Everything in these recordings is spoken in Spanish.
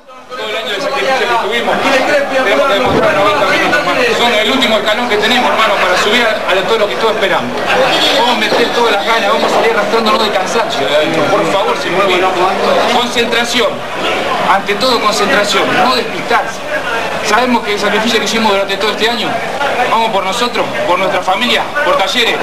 Todo el año de sacrificio que tuvimos, tenemos que demostrar 90 minutos, hermano. Son el último escalón que tenemos, hermano, para subir a todo lo que todos esperamos. Vamos a meter todas las ganas, vamos a salir arrastrándonos de cansancio de adentro. Por favor, si me olvido. Concentración. Ante todo, concentración. No despistarse. Sabemos que el sacrificio que hicimos durante todo este año, vamos por nosotros, por nuestra familia, por Talleres.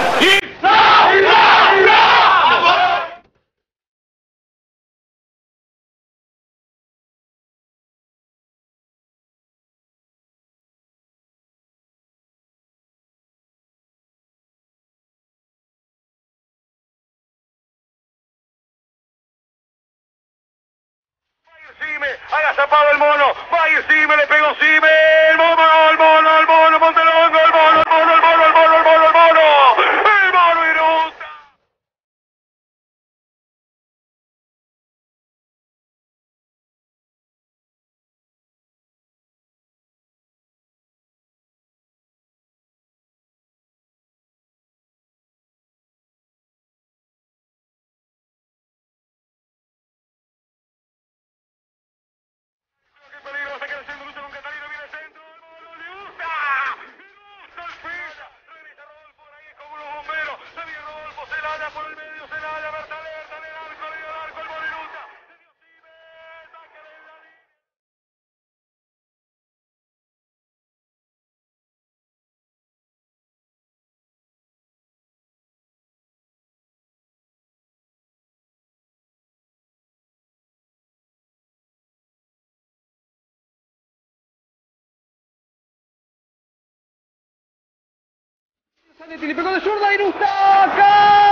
Haya zapado el mono, va y Sime, le pegó Sime, el mono, Montelongo, el mono, Irusta. Le pegó de zurda, Irusta,